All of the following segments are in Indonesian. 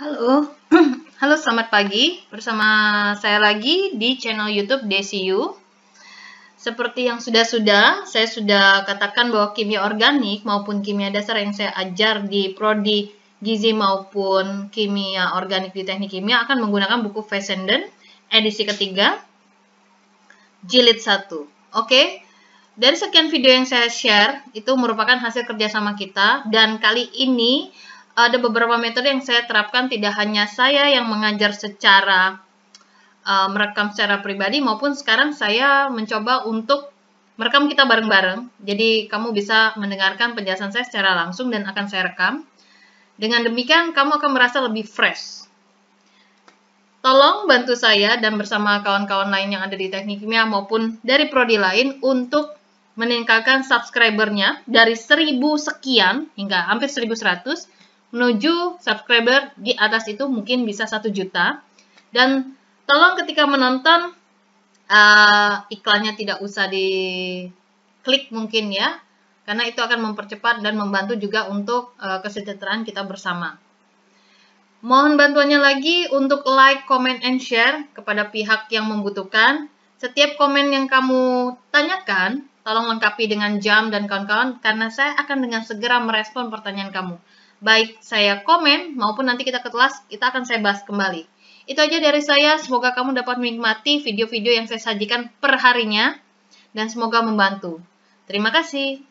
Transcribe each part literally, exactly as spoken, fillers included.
Halo, halo selamat pagi, bersama saya lagi di channel YouTube Desiu. Seperti yang sudah-sudah, saya sudah katakan bahwa kimia organik maupun kimia dasar yang saya ajar di prodi gizi maupun kimia organik di teknik kimia akan menggunakan buku Fessenden edisi ketiga, jilid satu. Oke, dari sekian video yang saya share, itu merupakan hasil kerjasama kita, dan kali ini ada beberapa metode yang saya terapkan, tidak hanya saya yang mengajar secara uh, merekam secara pribadi, maupun sekarang saya mencoba untuk merekam kita bareng-bareng. Jadi kamu bisa mendengarkan penjelasan saya secara langsung dan akan saya rekam. Dengan demikian kamu akan merasa lebih fresh. Tolong bantu saya dan bersama kawan-kawan lain yang ada di teknik kimia maupun dari prodi lain untuk meningkatkan subscribernya dari seribu sekian hingga hampir seribu seratus menuju subscriber di atas itu mungkin bisa satu juta. Dan tolong ketika menonton uh, iklannya tidak usah diklik mungkin ya, karena itu akan mempercepat dan membantu juga untuk uh, kesejahteraan kita bersama. Mohon bantuannya lagi untuk like, comment, and share kepada pihak yang membutuhkan. Setiap komen yang kamu tanyakan, tolong lengkapi dengan jam dan kawan-kawan, karena saya akan dengan segera merespon pertanyaan kamu. Baik saya komen maupun nanti kita ke kelas, kita akan saya bahas kembali. Itu aja dari saya, semoga kamu dapat menikmati video-video yang saya sajikan per harinya, dan semoga membantu. Terima kasih.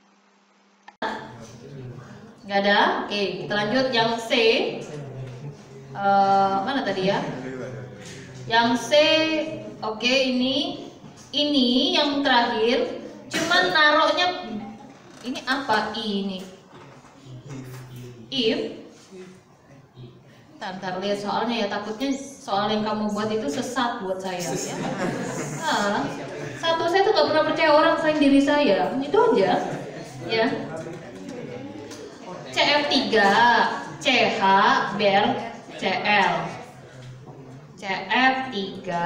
Nggak ada? Oke, kita lanjut yang C. Uh, mana tadi ya? Yang C, oke ini, ini yang terakhir, cuman naruhnya, ini apa ini? If, ntar lihat soalnya ya, takutnya soal yang kamu buat itu sesat buat saya ya. Nah, satu saya tuh nggak pernah percaya orang selain diri saya, itu aja ya. C F tiga, C H, B R, C L, C F tiga.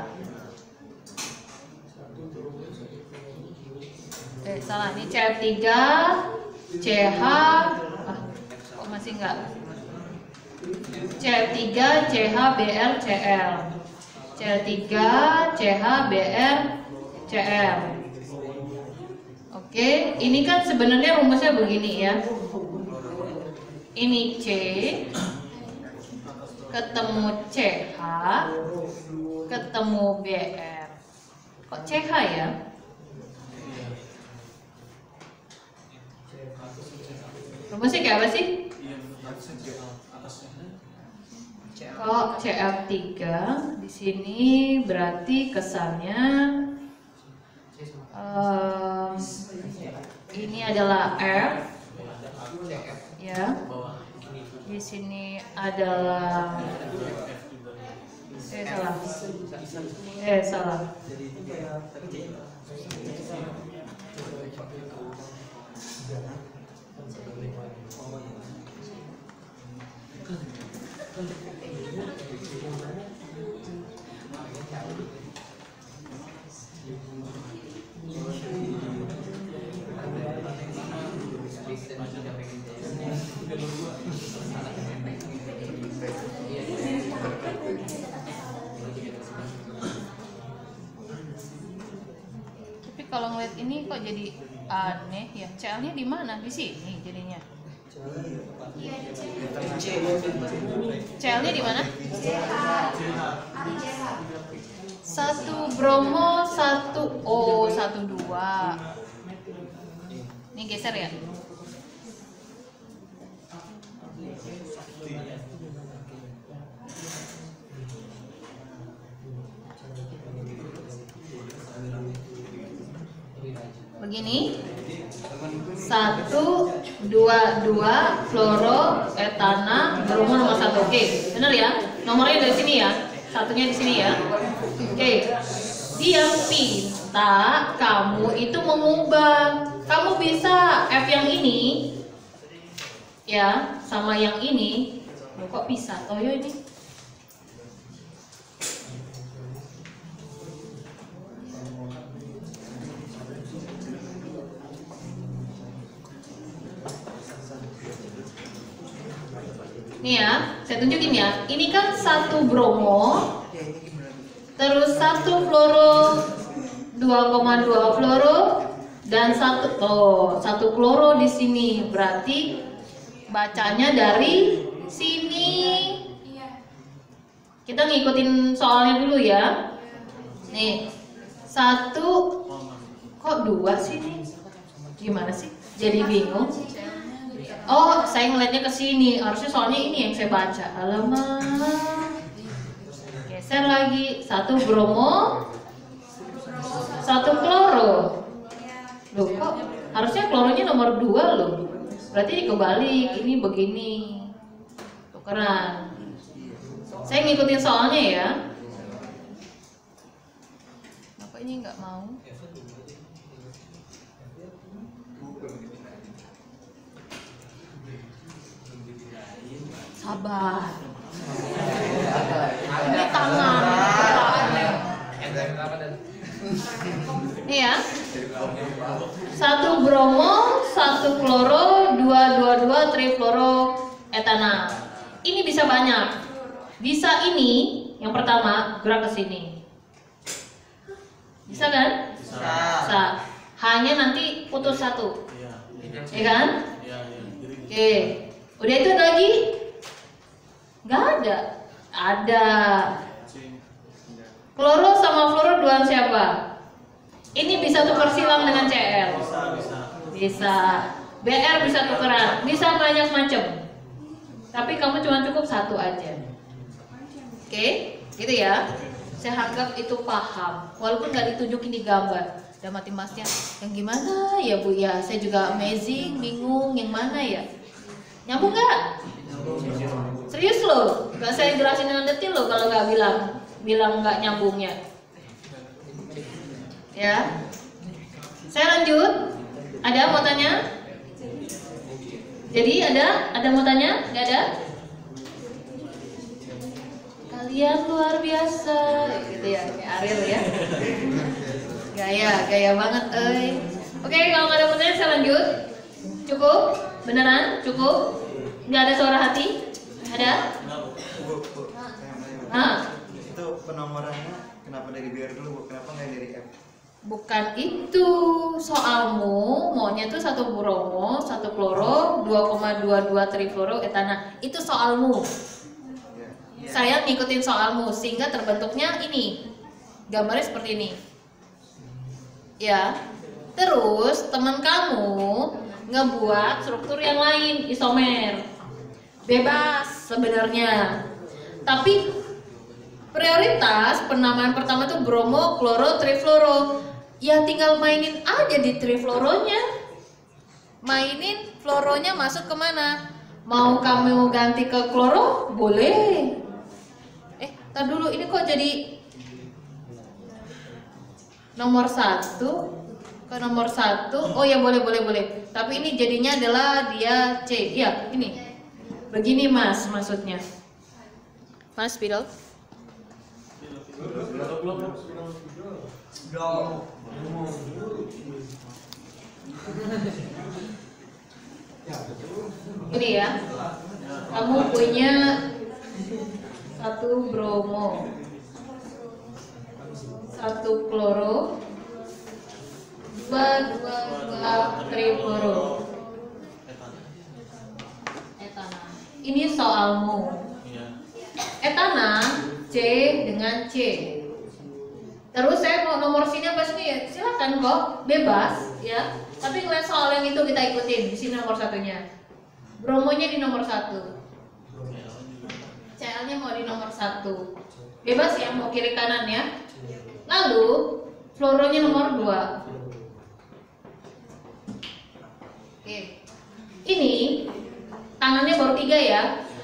Eh salah, ini C F tiga, C H, masih enggak, C F tiga, C H, B R, C L, C F tiga, C H, B R, C L. Oke, ini kan sebenarnya rumusnya begini ya. Ini C ketemu C H ketemu B R. Kok C H ya? Rumusnya kayak apa sih? Kalau C F tiga di sini berarti kesannya um, ini adalah F ya. Di sini adalah eh salah. Eh salah. Tapi kalau ngeliat ini kok jadi aneh ya. C L-nya di mana? Di sini jadinya. C L-nya di mana? Satu bromo, satu O, satu dua. Ini geser ya. Begini. Satu, dua, dua, fluoro, etana, bromo nomor satu. Oke, bener ya? Nomornya dari sini ya. Satunya di sini ya. Oke. Dia minta kamu itu mengubah. Kamu bisa F yang ini ya sama yang ini. Loh, kok bisa? Oh ya ini. Nih ya, saya tunjukin ya. Ini kan satu bromo, terus satu fluoro, dua koma dua fluoro, dan satu oh, satu kloro di sini. Berarti bacanya dari sini. Kita ngikutin soalnya dulu ya. Nih, satu kok dua sih nih? Gimana sih? Jadi bingung. Oh, saya ngeliatnya ke sini. Harusnya soalnya ini yang saya baca. Alamak. Geser lagi. Satu bromo, satu kloro. Loh, kok harusnya kloronya nomor dua loh. Berarti dikebalik. Ini begini. Tukeran. Saya ngikutin soalnya ya. Kenapa ini nggak mau? Sabar. Ini tangan. Ini ya. Satu bromo, satu kloro, dua dua dua trifluoro etana. Ini bisa banyak. Bisa ini yang pertama gerak ke sini. Bisa kan? Bisa. Bisa. Hanya nanti putus satu. Ya kan? Oke. Udah itu ada lagi? Nggak ada. Ada. Kloro sama fluoro duaan siapa? Ini bisa tukar silang dengan C L. Bisa, bisa. Bisa. B R bisa tukeran. Bisa banyak macam. Tapi kamu cuma cukup satu aja. Oke, gitu ya. Saya anggap itu paham. Walaupun nggak ditunjukin di gambar. Dan mati masnya, yang gimana ya Bu ya? Saya juga amazing, bingung, yang mana ya? Nyambung nggak? Serius loh, nggak saya jelasin dengan detail loh kalau nggak bilang bilang nggak nyambungnya. Ya, saya lanjut. Ada mau tanya? Jadi ada, ada mau tanya? Nggak ada? Kalian luar biasa, gitu ya, kayak Ariel ya. Gaya, gaya banget, eh. Oke, kalau nggak ada pertanyaan saya lanjut. Cukup? Beneran? Cukup? Nggak ada suara hati? Ada? Bu, bu, Nah, itu penomorannya kenapa dari B R dulu, Bu? Kenapa nggak dari F? bukan itu soalmu. Maunya tuh satu bromo, satu kloro, dua koma dua dua trifluoro etana. Itu soalmu. Ya. Saya ngikutin soalmu sehingga terbentuknya ini. Gambarnya seperti ini. Ya. Terus teman kamu ngebuat struktur yang lain, isomer. Bebas sebenarnya. Tapi prioritas penamaan pertama tuh bromo, kloro, trifluoro. Ya tinggal mainin aja di trifluoronya. Mainin fluoronya masuk kemana? Mau kamu ganti ke kloro? Boleh. Eh, tar dulu, ini kok jadi nomor satu ke nomor satu? Oh ya boleh boleh boleh. Tapi ini jadinya adalah dia C. Iya ini. Begini mas maksudnya. Mas spidol. Ini ya. Kamu punya satu bromo, satu kloro, dua dua dua trifluoro etana. Ini soalmu. Etana C dengan C. Terus saya mau nomor sini apa sini ya? Silakan kok, bebas ya. Tapi ngeliat soal yang itu kita ikutin. Di sini nomor satunya. Bromonya di nomor satu. C L-nya mau di nomor satu. Bebas ya, mau kiri kanan ya. Lalu fluoronya nomor dua. Oke. Ini tangannya baru tiga ya.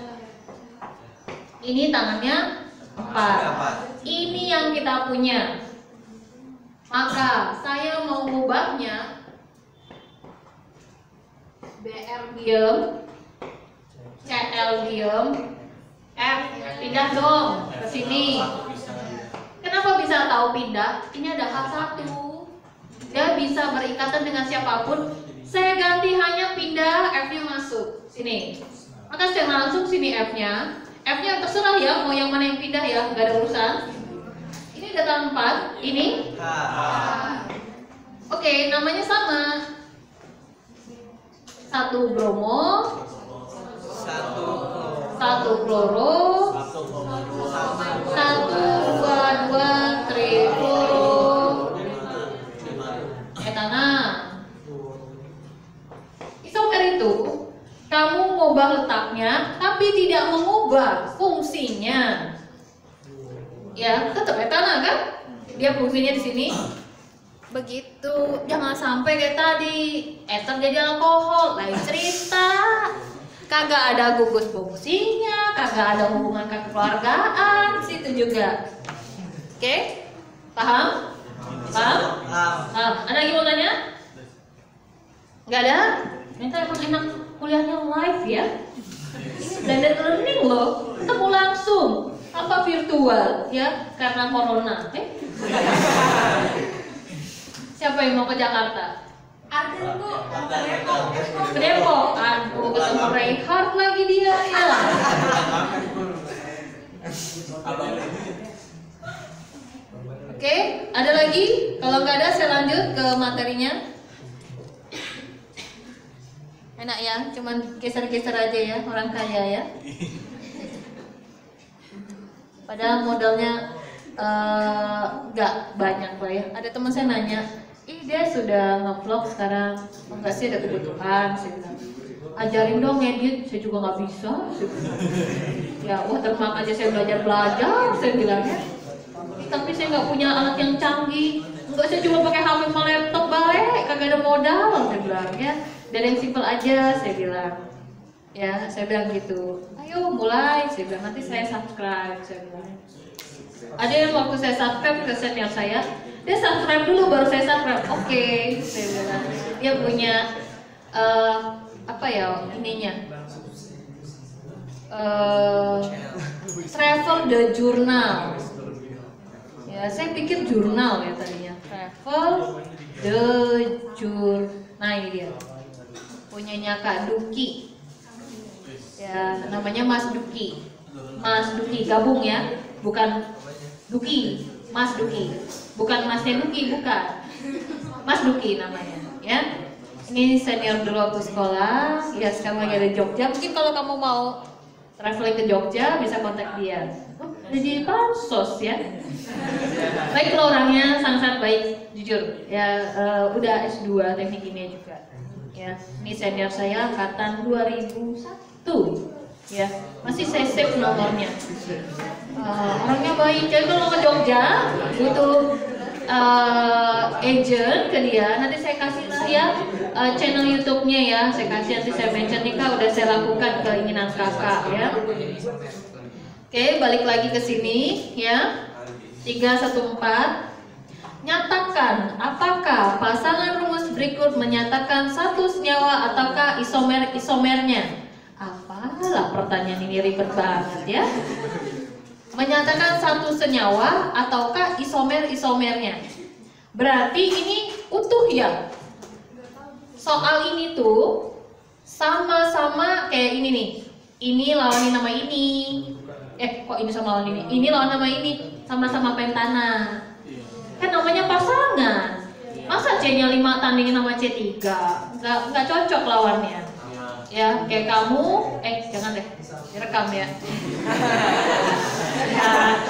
Ini tangannya empat. Ini yang kita punya. Maka saya mau mengubahnya. B R diem, C L diem, F pindah dong ke sini. Kenapa bisa tahu pindah? Ini ada H satu. Dia bisa berikatan dengan siapapun. Saya ganti hanya pindah, F-nya masuk sini. Maka secara langsung sini F-nya. F-nya terserah ya, mau yang mana yang pindah ya, nggak ada urusan. Ini data empat, ini H. Oke, namanya sama. Satu bromo, Satu. satu kloro, satu dua dua trifluoro etana. Isomer itu kamu mengubah letaknya, tapi tidak mengubah fungsinya. Ya, tetap etana kan? Dia fungsinya di sini. Begitu, jangan sampai kayak tadi eter jadi alkohol, lain cerita. Kagak ada gugus fungsinya, kagak ada hubungan kekeluargaan, situ juga. Oke, paham? Paham? Paham? Ada lagi mau tanya? Nggak ada? Minta emang enak kuliahnya live ya. Ini blended learning loh, ketemu langsung, apa virtual ya, karena corona. Eh? Siapa yang mau ke Jakarta? Ada Bu, ke Depok. Ke Depok? Aduh, ketemu Reinhardt lagi dia ya. Oke, ada lagi? Kalau nggak ada, saya lanjut ke materinya. Enak ya, cuman geser-geser aja ya, orang kaya ya. Padahal modalnya nggak uh, banyak lah ya. Ada teman saya nanya, ih dia sudah nge-vlog sekarang, oh, enggak sih ada kebutuhan. Saya bilang, ajarin dong edit, saya juga nggak bisa. Ya watermark aja saya belajar belajar, saya bilangnya. Tapi saya nggak punya alat yang canggih. Enggak, saya cuma pakai H P sama laptop baik, kagak ada modal. Saya bilang ya, dari yang simple aja, saya bilang. Ya, saya bilang gitu. Ayo mulai, saya bilang nanti saya subscribe, saya bilang. Ada yang waktu saya subscribe ke senior saya, dia subscribe dulu baru saya subscribe. Oke, okay, saya bilang. Dia punya uh, apa ya ininya? Uh, travel the journal. Ya, saya pikir jurnal ya tadinya. Travel the journal. Nah ini dia. Punyanya Kak Duki. Ya, namanya Mas Duki. Mas Duki gabung ya, bukan Duki, Mas Duki. Bukan Masnya Duki, bukan. Mas Duki namanya, ya. Ini senior dulu waktu sekolah, ya sekarang lagi ada di Jogja. Mungkin kalau kamu mau traveling ke Jogja bisa kontak dia. Oh, jadi pansos ya. Baik, kalau orangnya sangat-sangat baik, jujur. Ya uh, udah S dua teknik kimia juga. Ya, ini senior saya angkatan dua ribu satu. Ya, masih saya save nomornya. Uh, orangnya baik. Jadi kalau ke Jogja butuh uh, agent ke dia, nanti saya kasih lah ya uh, channel YouTube-nya ya. Saya kasih, nanti saya mention nih Kak, udah saya lakukan keinginan kakak ya. Oke, balik lagi ke sini ya. tiga satu empat. Nyatakan apakah pasangan rumus berikut menyatakan satu senyawa ataukah isomer-isomernya? Apalah pertanyaan ini ribet banget ya. Menyatakan satu senyawa ataukah isomer-isomernya? Berarti ini utuh ya. Soal ini tuh sama-sama kayak ini nih. Ini lawan nama ini. Eh kok ini sama lawan ini? Ini lawan nama ini. Sama-sama pentana. Kan namanya pasangan. Masa C-nya lima tandingin sama C tiga? Nggak, nggak cocok lawannya. Ya, kayak kamu, eh jangan deh, direkam ya. Ya,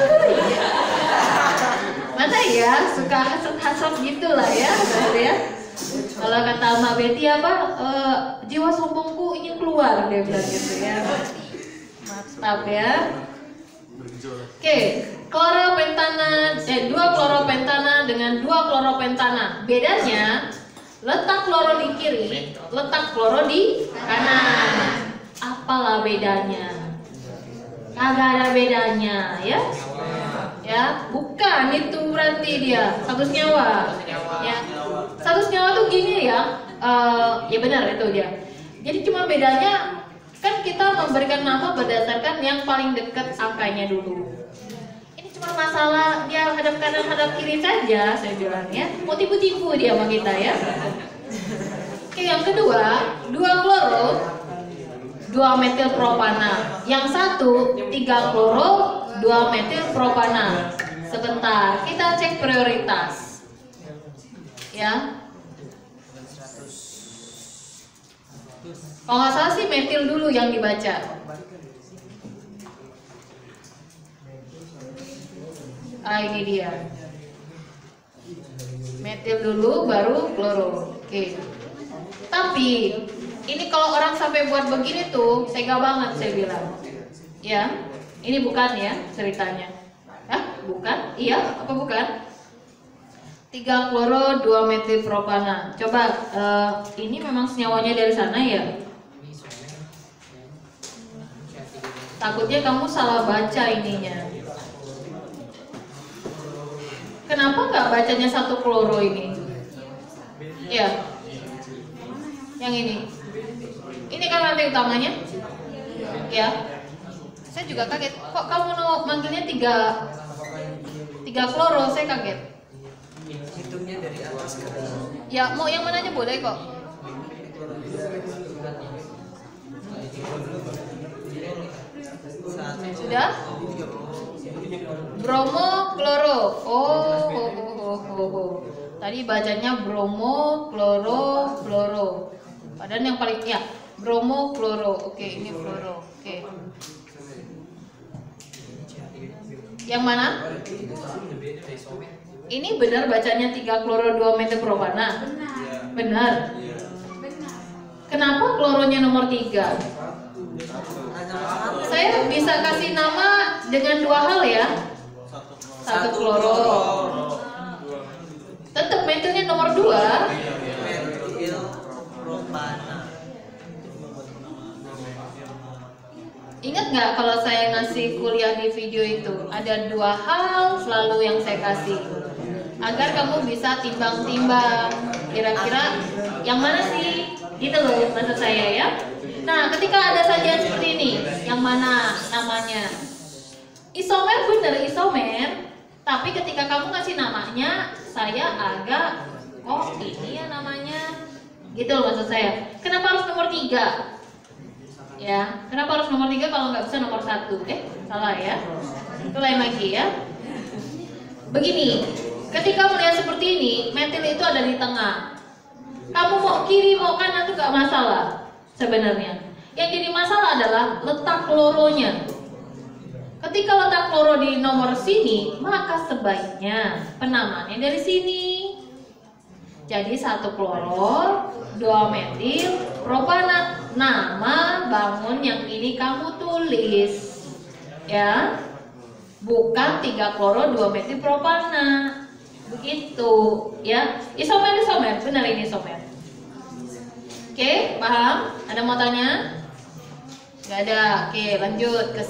mana ya, suka hasut-hasut gitu lah ya, gitu ya. Kalau kata Mbak Betty apa, e, jiwa sombongku ingin keluar, dia bilang gitu ya. Mantap ya. Oke, kloropentana, eh dua kloropentana dengan dua kloropentana. Bedanya letak kloro di kiri, letak kloro di kanan. Apalah bedanya? Kagak ada bedanya, ya? Ya, bukan itu berarti dia satu senyawa. Ya, satu senyawa tuh gini ya. Uh, ya benar itu dia. Jadi cuma bedanya kan kita memberikan nama berdasarkan yang paling dekat angkanya dulu. Ini cuma masalah dia hadap kanan hadap kiri saja, saya bilang ya. Mau tipu-tipu dia sama kita ya. Oke, yang kedua, dua kloro, dua metil propana. Yang satu tiga kloro dua metil propana. Sebentar, kita cek prioritas. Ya. Kalau nggak salah sih metil dulu yang dibaca. Ah, ini dia. Metil dulu baru kloro. Oke. Tapi ini kalau orang sampai buat begini tuh tega banget saya bilang. Ya, ini bukan ya ceritanya. Hah? Bukan? Iya, apa bukan? tiga kloro dua metil propana. Coba uh, ini memang senyawanya dari sana ya? Takutnya kamu salah baca ininya. Kenapa nggak bacanya satu kloro ini? Ya, yang ini. Ini kan rantai utamanya. Ya. Saya juga kaget. Kok kamu no manggilnya tiga tiga kloro? Saya kaget. Hitungnya dari atas ke bawah. Ya, mau yang mananya boleh kok. Sudah? Bromo kloro. Oh, ho, ho, ho, ho, ho. Tadi bacanya bromo kloro kloro. Padahal yang paling ya bromo kloro. Oke, ini kloro. Oke. Yang mana? Ini benar bacanya tiga kloro dua metil propana? Benar. Benar. Benar. Kenapa kloronya nomor tiga? Saya bisa kasih nama dengan dua hal ya. Satu kloro. Tetap metilnya nomor dua. Metil propana. Ingat nggak kalau saya ngasih kuliah di video itu ada dua hal selalu yang saya kasih agar kamu bisa timbang-timbang kira-kira yang mana sih gitu loh maksud saya ya. Nah ketika ada sajian seperti ini yang mana namanya isomer, bener isomer, tapi ketika kamu ngasih namanya saya agak oh ini ya namanya gitu loh maksud saya. Kenapa harus nomor tiga? Ya, kenapa harus nomor tiga kalau nggak bisa nomor satu? Eh, salah ya. Itu lain lagi ya. Begini, ketika melihat seperti ini, metil itu ada di tengah. Kamu mau kiri mau kanan itu nggak masalah sebenarnya. Yang jadi masalah adalah letak kloronya. Ketika letak kloro di nomor sini, maka sebaiknya penamaannya dari sini. Jadi satu kloro, dua metil propana. Nama bangun yang ini kamu tulis, ya, bukan tiga kloro dua metil propana, begitu, ya. Isomer isomer, benar ini isomer. Oke, paham? Ada mau tanya? Gak ada. Oke, lanjut ke C.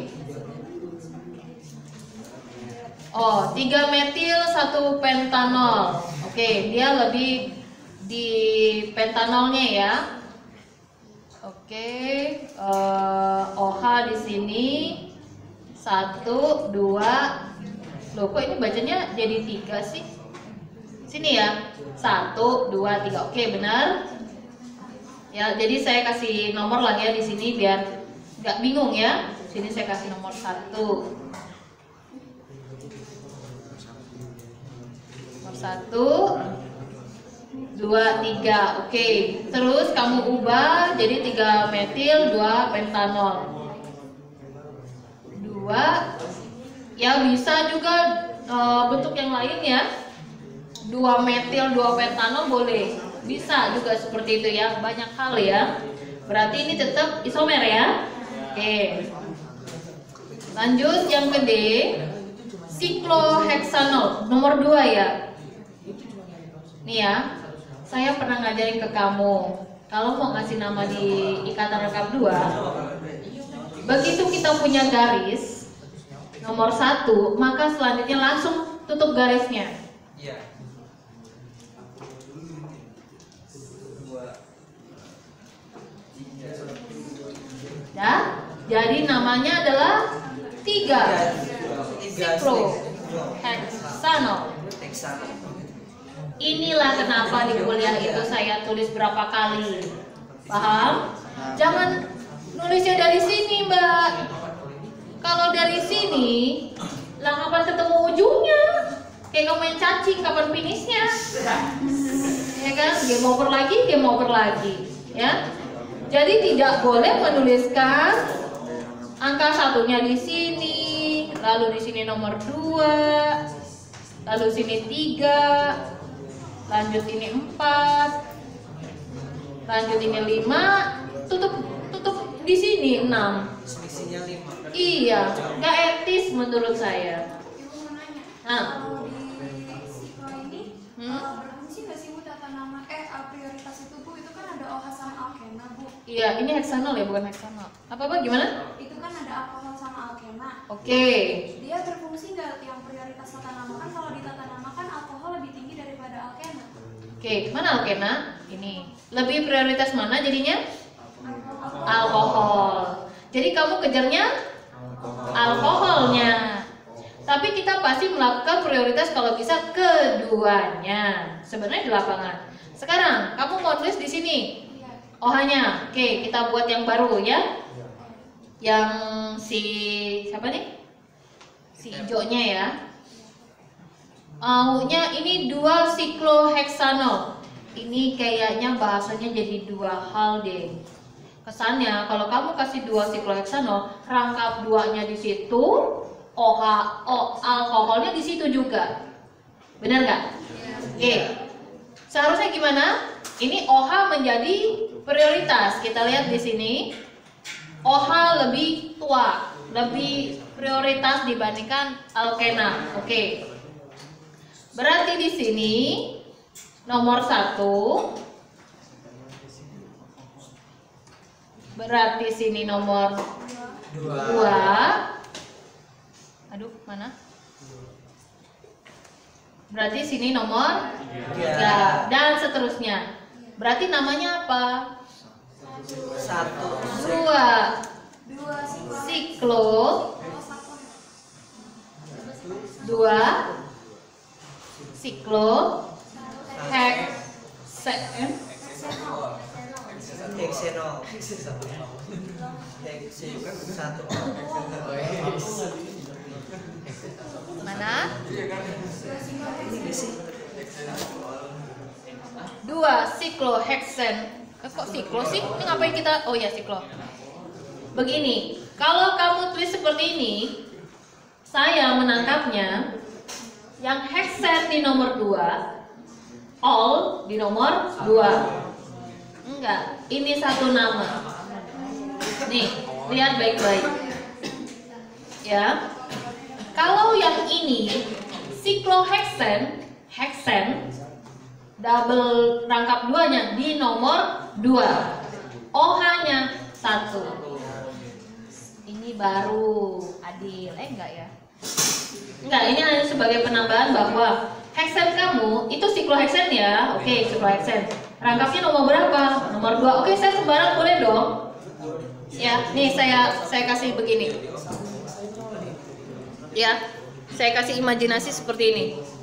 Oh, tiga metil satu pentanol. Oke, dia lebih di pentanolnya ya. Oke, uh, O H di sini satu, dua. Loh, kok ini bacanya jadi tiga sih? Sini ya, satu, dua, tiga. Oke, benar. Ya, jadi saya kasih nomor lah ya di sini biar nggak bingung ya. Sini saya kasih nomor satu. Nomor satu. Dua, tiga, oke. Okay. Terus kamu ubah jadi tiga metil, dua pentanol. Dua, ya bisa juga e, bentuk yang lain ya. Dua metil, dua pentanol boleh. Bisa juga seperti itu ya. Banyak hal ya. Berarti ini tetap isomer ya. Oke. Okay. Lanjut yang ke D, sikloheksanol nomor dua ya. Nih ya. Saya pernah ngajarin ke kamu, kalau mau ngasih nama di ikatan rekap dua, begitu kita punya garis nomor satu, maka selanjutnya langsung tutup garisnya. Iya. Ya, jadi namanya adalah tiga sikloheksanol. Inilah kenapa di kuliah itu saya tulis berapa kali. Paham? Jangan Nulisnya dari sini, Mbak. Kalau dari sini, lah kapan ketemu ujungnya? Kayak kamu main cacing, kapan finishnya? Ya kan? Dia mau over lagi, dia mau over lagi, ya. Jadi tidak boleh menuliskan angka satunya di sini, lalu di sini nomor dua, lalu sini tiga, lanjut ini empat, lanjut ini lima, tutup tutup di sini enam. Selisihnya lima. Iya, nggak etis menurut saya. Ibu mau nanya, Nah. kalau di Siklo ini Hmm? eh, berfungsi nggak sih Bu tata nama eh eh, prioritas itu Bu? Itu kan ada O H sama alkena Bu. Iya, ini heksanol ya, bukan heksanol. Apa apa gimana? Itu kan ada alkohol sama alkena. Oke. Dia berfungsi nggak yang prioritas tata nama? Kan kalau di tata nama kan alkohol lebih tinggi daripada alkena. Oke, mana alkena? Ini. Lebih prioritas mana jadinya? Alkohol. Jadi kamu kejarnya alkoholnya. Tapi kita pasti melakukan prioritas kalau bisa keduanya. Sebenarnya di lapangan. Sekarang kamu mau tulis di sini. O H-nya. Oke, kita buat yang baru ya. Yang si siapa nih? Si hijaunya ya. Aunya ini dua sikloheksanol. Ini kayaknya bahasanya jadi dua hal deh. Kesannya kalau kamu kasih dua sikloheksanol, rangkap duanya di situ, OH, O, alkoholnya di situ juga. Benar nggak? Oke. Seharusnya gimana? Ini O H menjadi prioritas. Kita lihat di sini. O H lebih tua, lebih prioritas dibandingkan alkena. Oke. Berarti di sini nomor satu. Berarti sini nomor dua. Aduh, mana? Berarti sini nomor tiga dan seterusnya. Berarti namanya apa? Satu. Dua Dua siklo. siklo, Oh, satu. dua siklo heksen, Heksenol. Heksen satu. mana? Ini sih. Dua siklo heksen. Eh, kok siklo sih? Ini ngapain kita? Oh ya siklo. Begini, kalau kamu tulis seperti ini, saya menangkapnya yang heksen di nomor dua, all di nomor dua. Enggak, ini satu nama. Nih, lihat baik-baik. Ya. Kalau yang ini sikloheksen, heksen double rangkap duanya di nomor dua. O H-nya satu. Ini baru adil, eh enggak ya? Enggak, ini hanya sebagai penambahan bahwa heksen kamu itu sikloheksen ya. Oke, sikloheksen. Rangkapnya nomor berapa? Nomor dua. Oke, saya sembarang boleh dong. Ya, nih saya saya kasih begini. Ya, saya kasih imajinasi seperti ini.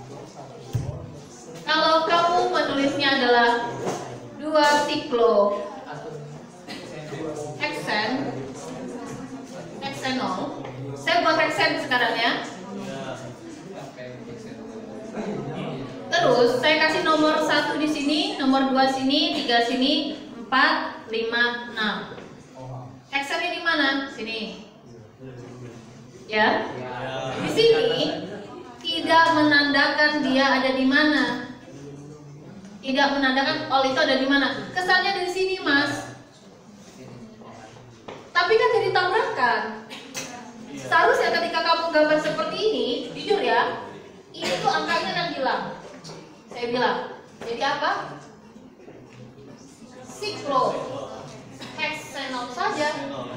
Kalau kamu menulisnya adalah dua siklo heksen, heksenol. Saya buat heksen sekarang ya. Terus saya kasih nomor satu di sini, nomor dua sini, tiga sini, empat, lima, enam. Heksennya di mana? Sini. Ya. Di sini tidak menandakan dia ada di mana. Tidak menandakan all itu ada di mana. Kesannya dari sini, Mas. Tapi kan jadi tabrakan. Seharusnya ketika kamu gambar seperti ini, jujur ya, ini tuh angkanya yang hilang. Saya bilang, jadi apa? Siklo heksenol saja.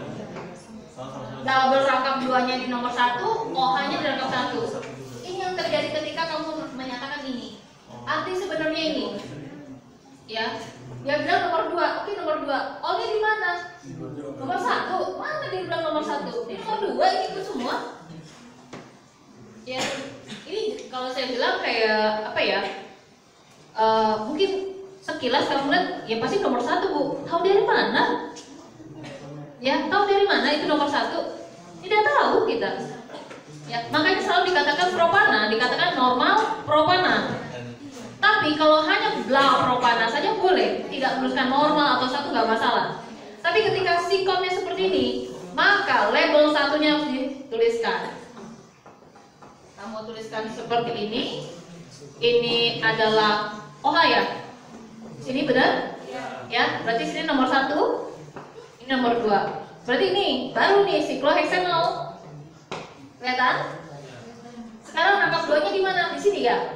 Double rangkap duanya di nomor satu, O H-nya di rangkap satu. Ini yang terjadi ketika kamu menyatakan ini. Arti sebenarnya ini, ya, dia bilang nomor dua. Oke, nomor dua. O-nya di mana? Nomor satu. Mana dia bilang nomor satu? Di nomor dua ini itu semua. Ya, ini kalau saya bilang kayak apa ya? Uh, mungkin sekilas kamu lihat, ya pasti nomor satu Bu. Tahu dari mana? Ya, tahu dari mana itu nomor satu? Tidak tahu kita. Ya, makanya selalu dikatakan propana, dikatakan normal propana. Tapi kalau hanya bla propana saja boleh, tidak menuliskan normal atau satu nggak masalah. Tapi ketika sikonnya seperti ini, maka label satunya harus dituliskan. Kamu tuliskan seperti ini. Ini adalah O H ya. Sini benar? Ya, berarti sini nomor satu, ini nomor dua. Berarti ini baru nih sikloheksanol. Kelihatan? Sekarang rangkap duanya di mana? Di sini ya.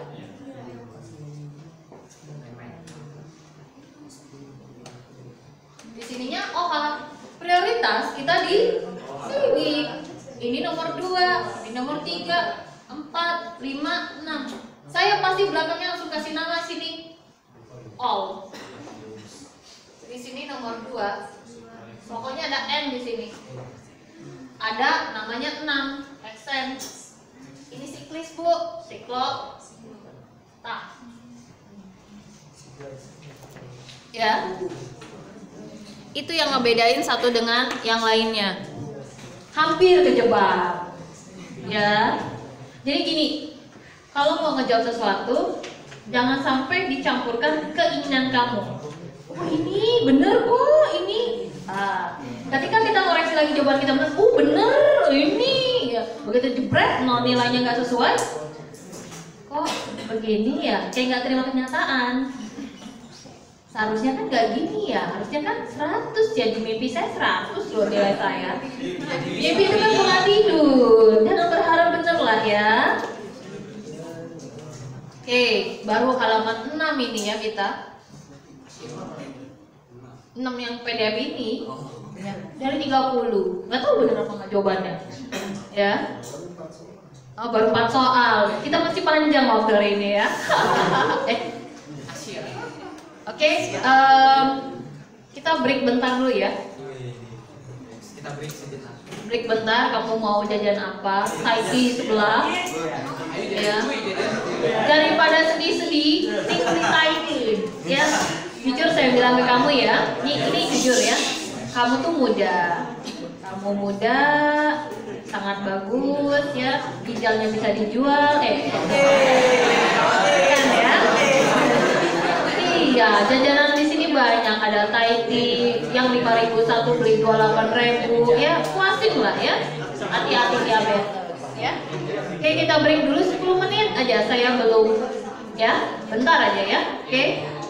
Di sininya O H. Prioritas kita di sini. Ini nomor dua, ini nomor tiga, empat, lima, enam. Saya pasti belakangnya langsung kasih nama sini all. Di sini nomor dua. Pokoknya ada N di sini. Ada namanya enam, heksen. Ini siklis, Bu. Siklo. Tah. Ya. Itu yang ngebedain satu dengan yang lainnya. Hampir kejebak. Ya. Jadi gini, kalau mau ngejawab sesuatu, jangan sampai dicampurkan keinginan kamu. Oh ini bener kok, ini. Ah, ketika kita ngoreksi lagi jawaban kita bener, oh bener, ini. Ya, begitu jebret, no nilainya nggak sesuai, kok begini ya, kayak nggak terima kenyataan. Seharusnya kan nggak gini ya, harusnya kan seratus ya, di mimpi saya seratus loh nilai saya. Mimpi itu kan pola tidur, jangan berharap bener lah ya. Oke, baru halaman enam ini ya kita. enam yang P D F ini ya, dari tiga puluh. Nggak tahu bener apa nggak jawabannya. Ya. Oh, baru empat soal. Kita masih panjang waktu hari ini ya. eh. Oke, okay, um, kita break bentar dulu ya. Kita break sebentar. Break bentar, kamu mau jajan apa? Taiki sebelah. Ya. Daripada sedih-sedih, tinggal beli Taiki. Ya. Jujur saya bilang ke kamu ya, ini ini jujur ya. Kamu tuh muda. Kamu muda, sangat bagus ya. Ginjalnya bisa dijual. Eh. Kan ya? Iya, jajanan di sini banyak, ada Taiti yang lima ribu satu beli dua puluh delapan ribu ya, puasin lah ya. Hati-hati diabetes ya. Oke, kita break dulu sepuluh menit aja, saya belum ya. Bentar aja ya. Oke.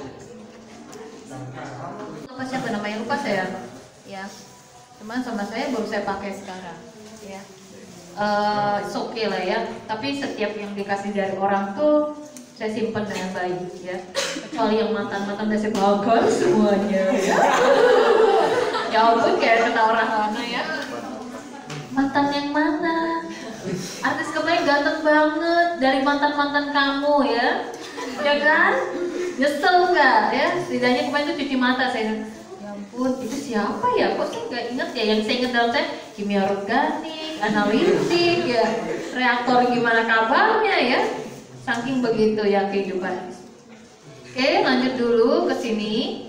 Apa siapa namanya lupa saya. Ya. Cuman sama saya baru saya pakai sekarang ya. Uh, it's okay lah ya. Tapi setiap yang dikasih dari orang tuh saya simpan dengan baik ya, kecuali yang mantan-mantan udah saya bongkar semuanya ya. Ya ampun, kayak kata orang mana ya, mantan yang mana, artis kemarin ganteng banget dari mantan-mantan kamu ya, ya kan, nyesel nggak ya, setidaknya kemarin tuh cuci mata saya, ya ampun itu siapa ya, kok saya nggak inget ya, yang saya inget dalam saya kimia organik, analitik ya, reaktor gimana kabarnya ya. Saking begitu ya kehidupan. Oke, lanjut dulu ke sini.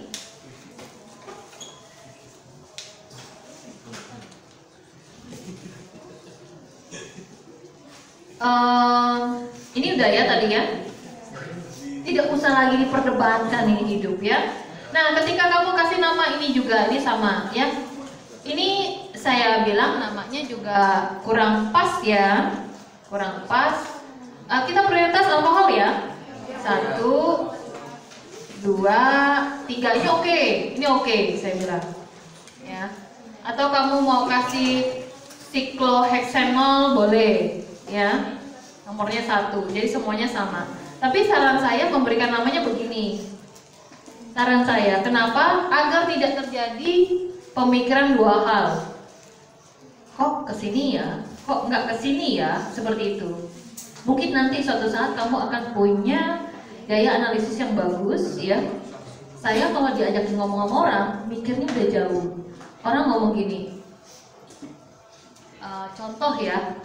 Um, ini udah ya tadi ya. Tidak usah lagi diperdebatkan ini hidup ya. Nah, ketika kamu kasih nama ini juga, ini sama ya. Ini saya bilang namanya juga kurang pas ya, kurang pas. Uh, kita prioritas alkohol ya. Satu, dua, tiga. Ini oke, okay. Ini oke, okay, saya bilang. Ya. Atau kamu mau kasih sikloheksanol boleh, ya. Nomornya satu. Jadi semuanya sama. Tapi saran saya memberikan namanya begini. Saran saya, kenapa? Agar tidak terjadi pemikiran dua hal. Kok kesini ya? Kok nggak kesini ya? Seperti itu. Mungkin nanti suatu saat kamu akan punya gaya analisis yang bagus ya. Saya kalau diajak ngomong sama orang, mikirnya udah jauh. Orang ngomong gini, uh, contoh ya,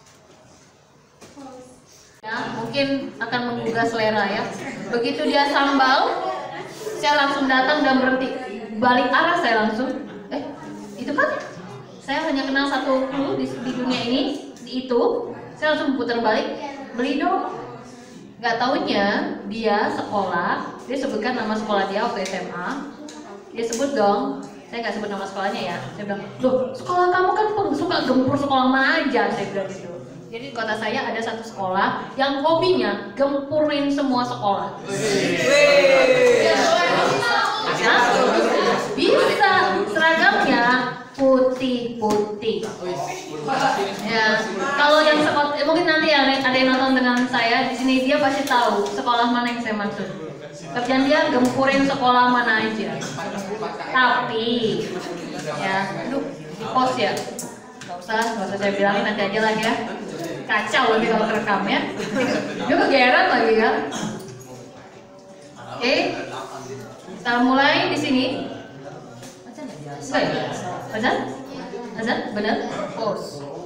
ya mungkin akan menggugah selera ya. Begitu dia sambal, saya langsung datang dan berhenti, balik arah saya langsung, eh Gitu kan? Saya hanya kenal satu clue di, di dunia ini, di itu. Saya langsung putar balik, beli dong. Gak taunya dia sekolah, dia sebutkan nama sekolah dia waktu S M A. Dia sebut dong, saya gak sebut nama sekolahnya ya. Saya bilang, loh sekolah kamu kan suka gempur sekolah mana aja, saya bilang gitu. Jadi di kota saya ada satu sekolah yang hobinya gempurin semua sekolah. Hah? Bisa, seragamnya putih-putih. Ya, kalau yang sekolah, eh, mungkin nanti ya ada yang nonton dengan saya di sini, dia pasti tahu sekolah mana yang saya maksud. Kerjaan dia gempurin sekolah mana aja. Tapi, ya, aduh, di post ya. Gak usah, gak usah saya bilangin, nanti aja lah ya. Kacau lagi kalau kerekam ya. Dia kegeeran lagi kan. Oke, kita mulai di sini. Azan ya? Azan? Azan? Benar? Pause.